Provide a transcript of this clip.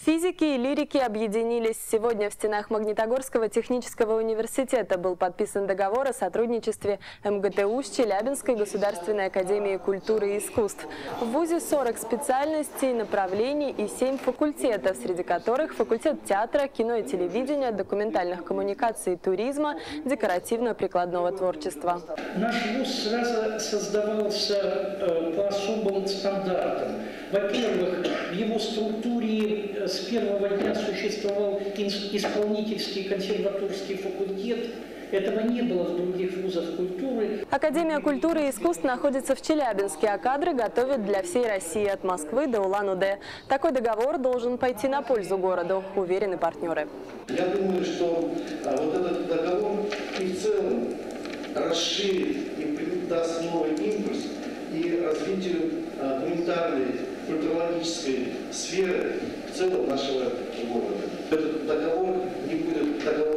Физики и лирики объединились. Сегодня в стенах Магнитогорского технического университета был подписан договор о сотрудничестве МГТУ с Челябинской государственной академией культуры и искусств. В вузе 40 специальностей, направлений и 7 факультетов, среди которых факультет театра, кино и телевидения, документальных коммуникаций, туризма, декоративно-прикладного творчества. Наш вуз сразу создавался по особым стандартам. Во-первых, в его структуре с первого дня существовал исполнительский консерваторский факультет. Этого не было в других вузах культуры. Академия культуры и искусств находится в Челябинске, а кадры готовят для всей России от Москвы до Улан-Удэ. Такой договор должен пойти на пользу городу, уверены партнеры. Я думаю, что вот этот договор и в целом расширит и даст новый импульс и развитию гуманитарной, культурологической сферы в целом нашего города. Этот договор не будет договором